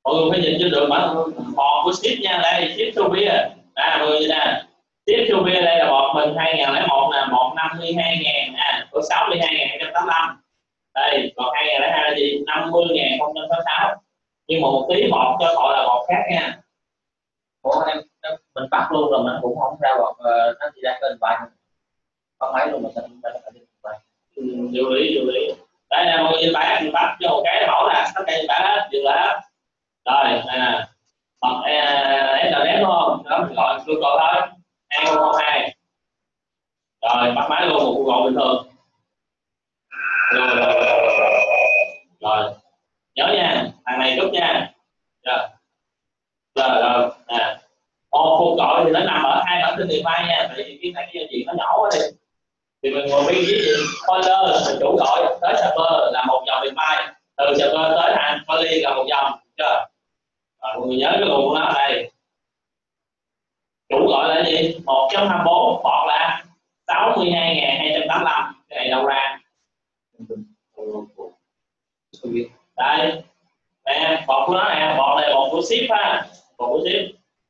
Mọi người phải nhìn cho được bọt của ship nha. Đây ship Sovia mọi người nè, ship Sovia đây là bọt mình 2001 nè, 152.000 có 62.285. Đây còn 2002 là gì? 50.066. Nhưng mà một tí bọt cho gọi là bọt khác nha. Ủa em mình bắt luôn rồi mình cũng không ra bọt, nó chỉ ra kênh bài có máy luôn mà mình phải Điều lý. Đây là mọi người nhìn bài thì bắt cho một cái mẫu là tất cả những bài đó dừng lại hết. Rồi đây nè, bật SLS đúng không? Đó mình gọi lưu cầu thôi 2002. Rồi bắt máy luôn, một cuộc gọi bình thường. Rồi nhớ nha, thằng này chút nha. Rồi nè, một cuộc gọi thì nó nằm ở hai bản tin device nha. Tại vì cái này cái chuyện nó nhỏ quá đi, thì mình ngồi viết cái gì folder mình chủ gọi tới server là một dòng device, từ server tới hàng file là một dòng, chưa? Mọi người nhớ cái luồng của nó đây. Chủ gọi là gì? 1.24 bọt là 62.285. Cái này đâu ra? Đây nè, bọt của nó nè, bọt này bọt của ship ha, bọt của ship.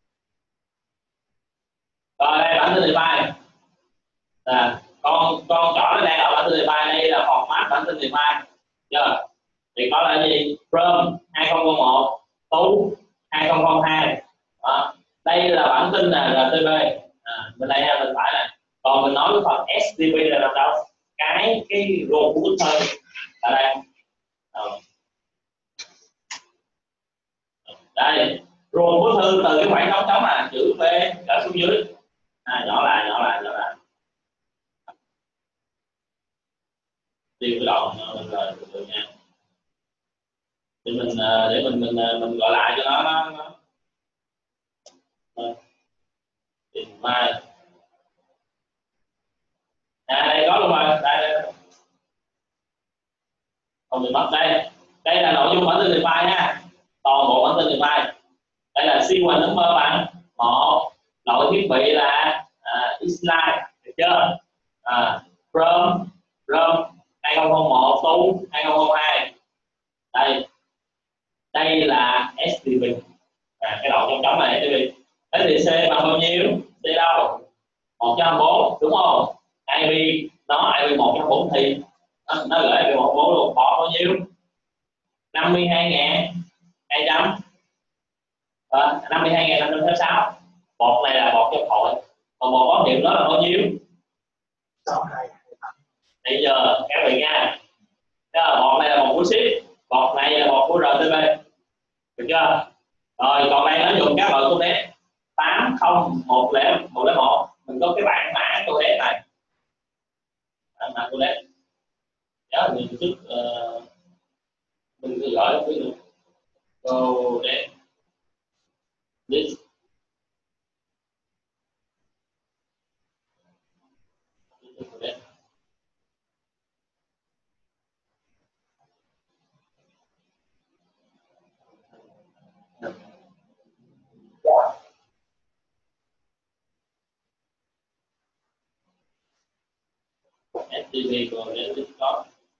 Rồi đây bản tin device nè, con chỏ đây ở bản tin device, đây là format bản tin device, chưa? Thì có là gì? From 2001 tú 2002. Đó. Đây là bản tin là RTB. Bên đây bên phải này. Còn mình nói cái phần STB là nằm đâu? Cái rô của bức thơ ở đây. Đây, rô bức thư từ cái khoảng trống chữ B trở xuống dưới. Nhỏ lại. Đi cái đoạn rồi từ nha. Để mình gọi lại cho nó tìm mai. Đây có luôn rồi, đây. Không bị mất đây. Đây là nội dung bản tin device ha. Toàn bộ bản tin device. Đây là sequence number bằng 1, loại thiết bị là X-Line, được chưa? From 2001 to 2002. Đây là STB. Cái đoạn trong trống này STB. Thế thì C bằng bao nhiêu? C đâu? 104 đúng không? IP nó IP 104 thì nó gửi IP 104 luôn. Bọt bao nhiêu? 52.200. 52.566. Bọt này là bọt trong hội. Còn bọt báo hiệu nó là bao nhiêu? 62. Bây giờ các vị nha, bọt này là bọt của ship, bọt này là bọt của RTB, được chưa? Rồi còn đây nó dùng các loại codec 80101, mình có cái bảng mã codec này, mã codec. Nhớ mình trước mình cứ gọi cái codec list. STB còn đến có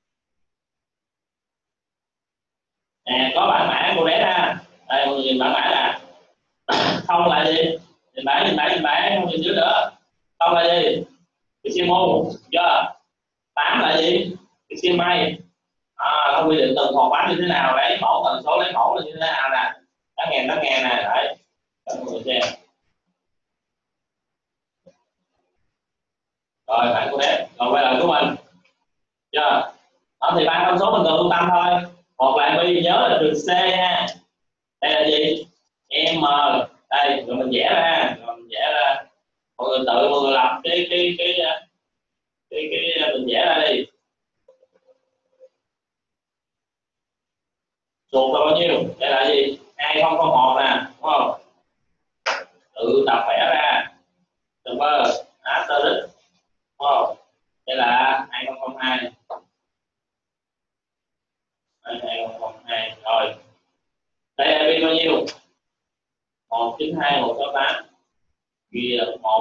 có bản mã của đấy ha. Đây mọi người nhìn bản mã là không là gì? Nhìn bản không nhìn dưới nữa. Không là gì? Cái CMU, chưa? 8 là gì? Cái CMI. Nó quy định từng hộp bánh như thế nào, lấy mẫu tần số lấy mẫu là như thế nào nè. 8.000 nè, đấy. Mọi người xem. Rồi bạn của đấy, rồi quay lại của mình, chưa? Đó thì ba thông số mình cần lưu tâm thôi. Một là bi, nhớ là trường C ha. Đây là gì? M. Đây rồi mình vẽ ra, mọi người tự mọi người lập cái mình vẽ ra đi. Chuột là bao nhiêu? Đây là gì? 2001 nè, đúng không? Tự tập vẽ ra. Server asterisk, đúng không? Đây là 2002. 2002 rồi. Đây là pin bao nhiêu? 192.168. Ghi là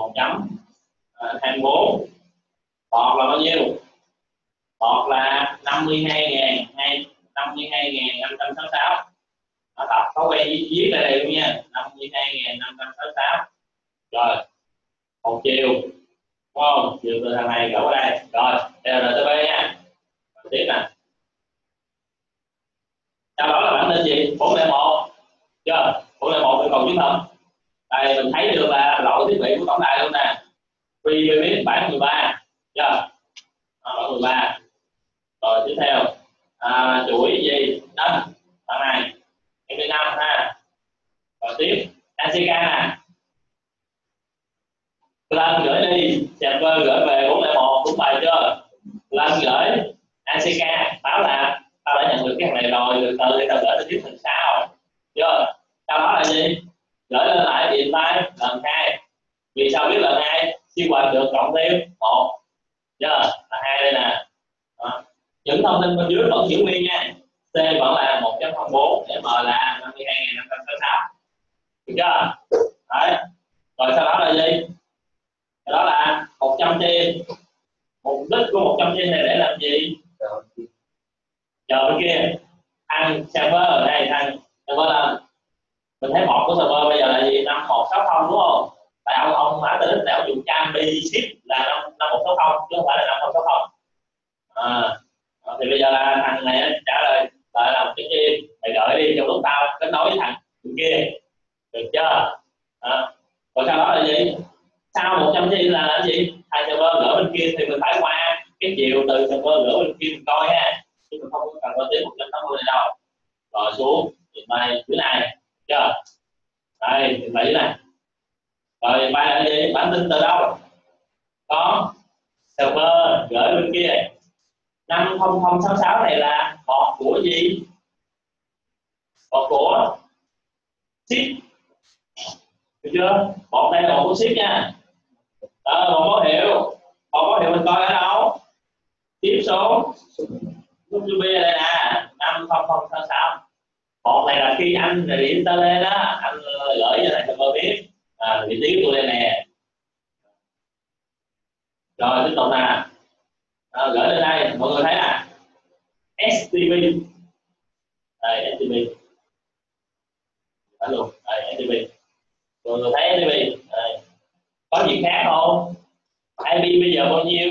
1.24. Bọt là bao nhiêu? Bọt là 52.566. Tập thói quen viết lại đây luôn nha. 52.566. Rồi một chiều đúng không, chiều từ thằng này gõ qua đây. Rồi bây giờ tới B nha. Rồi, tiếp nè, sau đó là bản tin gì 401 chưa, 401 yêu cầu chứng thực. Đây mình thấy được là loại thiết bị của tổng đài luôn nè, free biết bản 13 chưa, bản 13. Rồi tiếp theo chuỗi gì đó thằng này MP5 ha. Rồi tiếp ACK nè, lên gửi đi server gửi về 401 đúng bài chưa, lên gửi ACK báo là tao đã nhận được cái thằng này rồi, từ từ thì tao gửi cho tiếp thằng sau chưa. Sau đó là gì, gửi lên lại tìm file lần 2. Vì sao biết lần 2, sequence được cộng thêm 1 chưa, là 2 đây nè. Đó. Những thông tin bên dưới vẫn giữ nguyên nha, C vẫn là 1.04 để M là 52.566 được chưa. Đấy. Rồi sau đó là gì, đó là 100 trên, mục đích của 100 trên này để làm gì, chờ bên kia thằng server ở đây, thằng server là mình thấy một của server bây giờ là gì 5160 đúng không, tại ông mã tên để ông dùng trang bi ship là 5160 chứ không phải là 5060. Thì bây giờ là thằng này trả lời lại là một cái chi mày gửi đi trong lúc tao kết nối với thằng kia được chưa. Rồi sau đó là gì, sau 100 chi là cái gì, thằng server gửi bên kia thì mình phải qua cái chiều từ server gửi bên kia mình coi ha, chứ mình không cần qua tới 180 này đâu. Rồi xuống thì bài dưới này chưa, đây thì bài dưới này. Rồi bài là gì, bản tin từ đâu, có server gửi bên kia này 50066 này là một của gì, một của ship được chưa, một đây là một của ship nha. Một báo hiệu, một báo hiệu mình coi ở đâu, tiếp số B đây nè 50066. Một này là khi anh điện ta lên đó, anh gửi cho này cho tôi biết vị trí của tôi đây nè. Rồi tiếp tục nè, gửi lên đây mọi người thấy nè STB, đây STB đó luôn, đây STB, mọi người thấy STB đây. Có gì khác không, IP bây giờ bao nhiêu,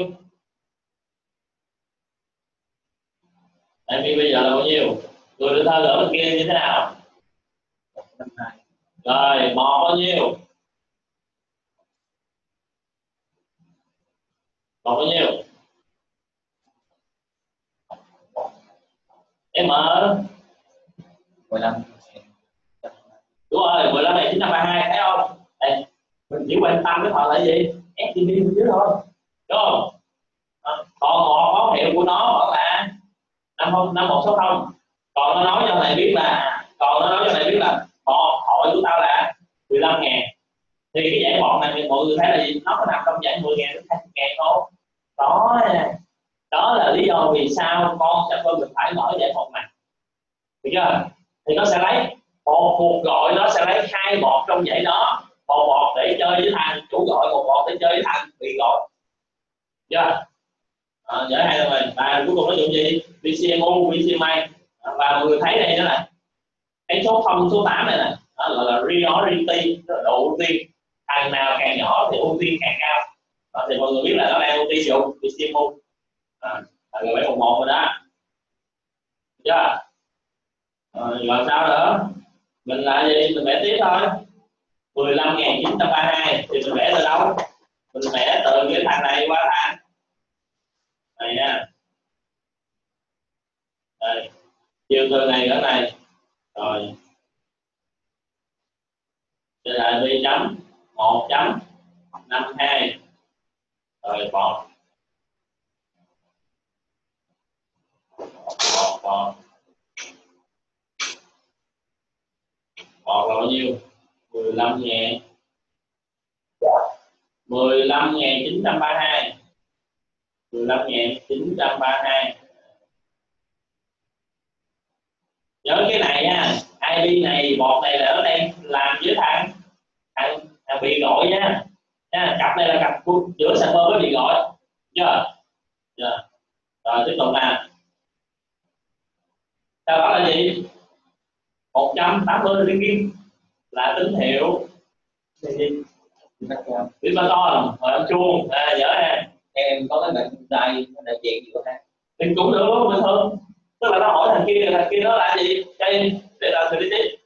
IP bây giờ là bao nhiêu, người được thơ gửi bên kia như thế nào, rồi một bao nhiêu, một bao nhiêu, M 15. đúng rồi 15 này 932 thấy không. Đây, mình chỉ quan tâm cái họ là gì, STB bên dưới thôi đúng không. Còn một báo hiệu của nó vẫn là 5160, còn nó nói cho này biết là, còn nó nói cho này biết là một hội của tao là 15.000. Thì cái giải bọn này mọi người thấy là gì, nó có nằm trong giải 10.000 đến 20.000 không, đó là lý do vì sao con sẽ mình phải mở giải một này được chưa. Thì nó sẽ lấy một cuộc gọi, nó sẽ lấy hai bọt trong dãy đó, một bọt để chơi với thằng chủ gọi, một bọt để chơi với thằng bị gọi chưa. Dễ hay rồi. Và cuối cùng nó dùng gì, VCMU, VCMI. Và mọi người thấy đây đó là cái số 0 số 8 này nè, nó gọi là priority, độ ưu tiên, thằng nào càng nhỏ thì ưu tiên càng cao. Thì mọi người biết là nó đang ưu tiên dùng VCMU là người 711 rồi đó chưa. Rồi sao nữa, mình là gì, mình vẽ tiếp thôi. 15.932 thì mình vẽ từ đâu, mình vẽ từ cái thằng này qua thằng này nha. Đây, chiều từ này đến này, rồi đây là v chấm 1.52 rồi bọt là bao nhiêu, 15.000 15.932 15.932. Nhớ cái này nha, IP này bọt này là nó đang làm với thằng bị gọi nha. Cặp này là cặp giữa server với bị gọi chưa. Rồi tiếp tục nè, sau đó là gì, 180 ringgit là tín hiệu Pin Baton hồi âm chuông nhớ nè. Em có cái bệnh tay nó đại diện giữa ha. Mình cũng được luôn bình thường, tức là nó hỏi thằng kia nó là gì đây để làm xử lý tiếp.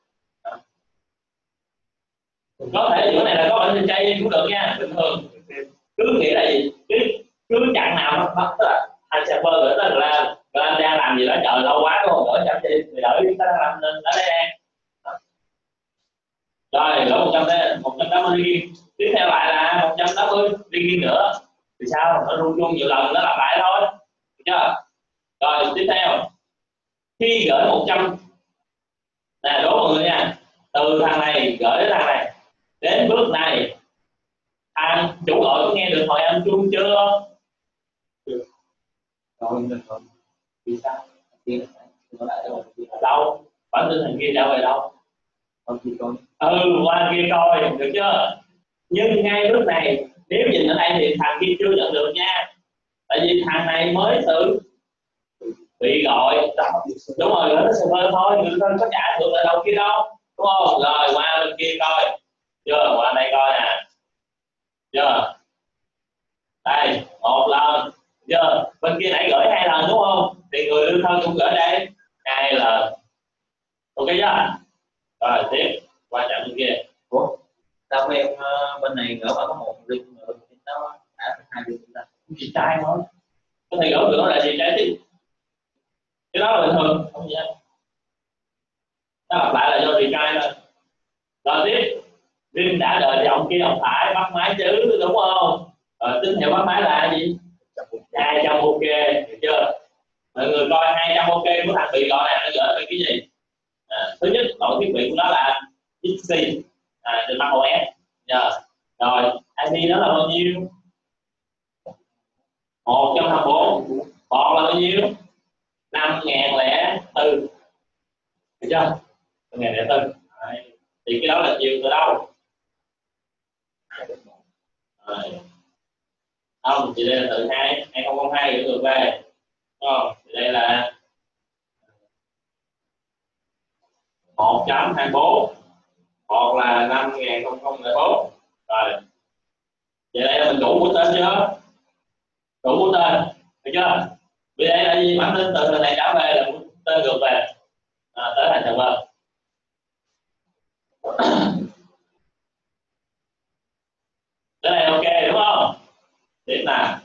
Có thể giữa này là có bệnh chay cũng được nha, bình thường cứ nghĩ là gì cứ chặn nào nó tức là anh server gửi tới là anh đang làm gì đó chờ lâu quá đúng không, gửi chậm đi thì đợi chúng ta làm nên ở đây nè. Rồi gửi 180 ringgit, tiếp theo lại là 180 ringgit nữa thì sao, nó rung chuông nhiều lần nó lặp lại thôi, được chưa? Rồi tiếp theo khi gửi 100 nè, đố mọi người nha, từ thằng này gửi đến thằng này đến bước này, thằng chủ gọi có nghe được hồi âm chuông chưa? Rồi vì sao nó lại đâu bản tin thằng kia trở về đâu? Qua kia coi, được chưa? Nhưng ngay lúc này nếu nhìn ở đây thì thằng kia chưa nhận được nha, tại vì thằng này mới tự bị gọi, đúng rồi, gửi tới server thôi, người thân có trả được lại đâu kia đâu, đúng không? Rồi qua bên kia coi, chưa? Qua đây coi nè, chưa? Đây một lần, chưa? Bên kia nãy gửi 2 lần đúng không? Thì người lưu thân cũng gửi đây 2 lần, ok chưa? Rồi tiếp qua chạm bên kia. Ủa sao em bên này gỡ mà có 1 ring nữa nó đã 2 ring ta? Gì trai thôi, có thể gỡ được là gì trái tiếp, cái đó là bình thường không gì hết. Nó lặp lại là do retry thôi. Rồi tiếp ring đã đợi thì ông kia ông phải bắt máy chứ, đúng không? Rồi tín hiệu bắt máy là gì? 200 ok, được chưa? Mọi người coi 200 ok của thằng bị gọi này nó gửi về cái gì? Thứ nhất loại thiết bị của nó là XC trên Mac OS. Rồi IP nó là bao nhiêu? 124. Port là bao nhiêu? 5004, được chưa? 5004. Thì cái đó là chiều từ đâu? Không, thì đây là từ 2002 gửi ngược về, đúng không? Thì đây là 1.24 hoặc là 5004. Rồi vậy đây là mình đủ mũi tên chưa? Đủ mũi tên, được chưa? Vì đây là gì? Bản tin từ này trả về là mũi tên ngược về tới thành server. Cái này ok đúng không? Tiếp nào.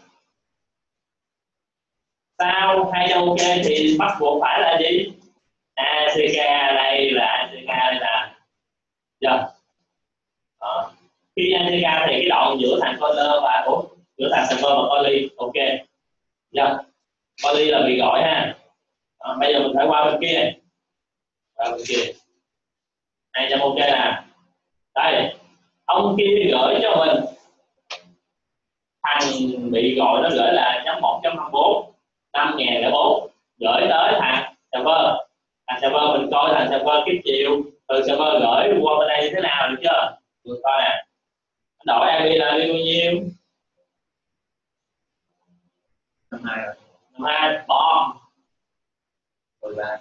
Sau 200 ok thì bắt buộc phải là gì? ACK đây là ACK đây nè. Chưa? Khi ACK thì cái đoạn giữa thằng caller và giữa thằng server và poly, ok. Chưa? Poly là bị gọi ha. Bây giờ mình phải qua bên kia này. Qua bên kia. 200 ok nè. Đây, ông kia gửi cho mình, thằng bị gọi nó gửi là .1.24 5004 gửi tới thằng server. Thằng server mình coi thằng server tiếp chiều từ server gửi qua bên đây như thế nào, được chưa? Được coi nè. Đổi IP là bao nhiêu? 52 rồi. 52 bom 13.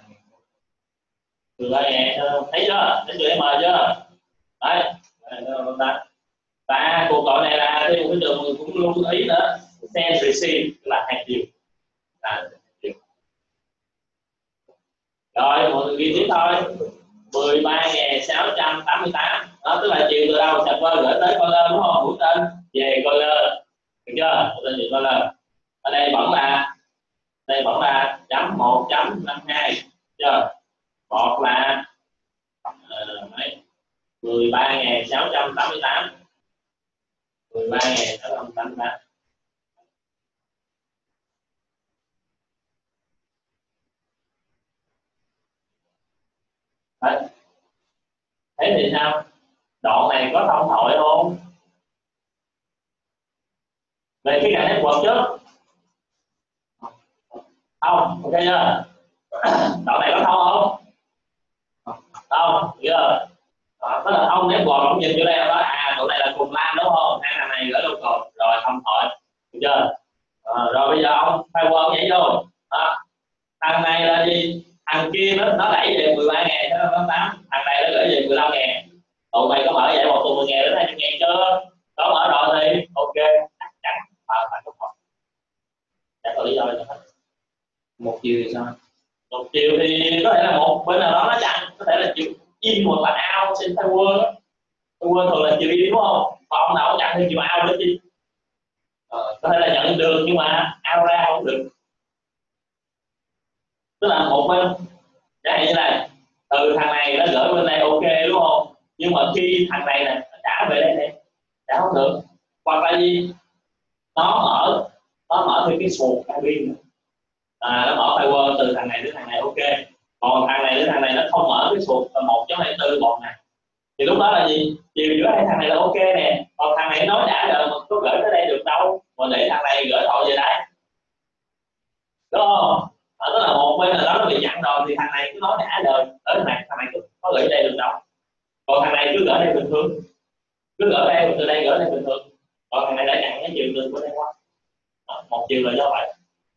13.000, thấy chưa? Thấy chữ M chưa? Đấy. Và cuộc gọi này là thêm một cái đường mình cũng lưu ý nữa, send receive là 2 chiều. Rồi mọi người ghi tiếp thôi. 13.688 đó, tức là chiều từ đâu server gửi tới caller đúng không? Mũi tên về caller, được chưa? Tên về caller. Ở đây vẫn là chấm 1.52, chưa? Một là 13.688 13.688. Đấy. Thế thì sao? Đoạn này có thông thoại không? Về cái cạnh network trước. Không, ok chưa? Đoạn này có thông không? Không, chưa? Đó là thông network, không nhìn vô đây đó, tụi này là cùng LAN đúng không? Hai thằng này gửi local rồi thông thoại, được chưa? Rồi bây giờ ông firewall nhảy vô. Thằng này là gì? thằng kia nó đẩy về 13.000 cho nó 8, thằng này nó gửi về 15.000. Tụi mày có mở vậy một từ 10.000 đến 20.000 chưa? Có mở rồi thì ok, chắc chắn phải có phòng. Chắc là lý do là một chiều thì sao? một chiều thì có thể là một bên nào đó nó chặn, có thể là chiều in hoặc là out trên tower. Tower thường là chiều in đúng không? Còn ông nào cũng chặn thì chiều out nữa chứ. Có thể là nhận được nhưng mà out ra không được. Tức là một bên chẳng hạn như là từ thằng này nó gửi bên đây ok đúng không, nhưng mà khi thằng này nè nó trả về đây này trả không được, hoặc là gì nó mở thêm cái sụt cabin, nó mở firewall từ thằng này đến thằng này ok, còn thằng này đến thằng này nó không mở cái sụt 1.04 bọn này, thì lúc đó là gì, chiều giữa hai thằng này là ok nè, còn thằng này nói đã rồi mà có gửi tới đây được đâu mà để thằng này gửi thoại về đây đúng không? Tức là một bên là nó bị chặn rồi thì thằng này cứ nói đã đời tới thằng này có gửi đây được đâu, còn thằng này cứ gửi đây bình thường, cứ gửi đây từ đây gửi đây bình thường, còn thằng này đã chặn cái chiều từ của đây qua. Một chiều là do vậy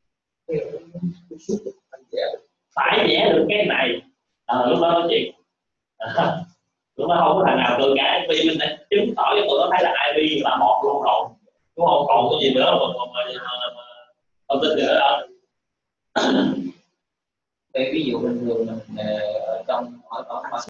phải vẽ được cái này, lúc đó nói chuyện. Lúc đó không có thằng nào từ cả IP mình đã chứng tỏ cho tụi nó thấy là IP là một luôn rồi đúng không, còn cái gì nữa mà thông tin nữa đó. Ví dụ bình thường mình trong ở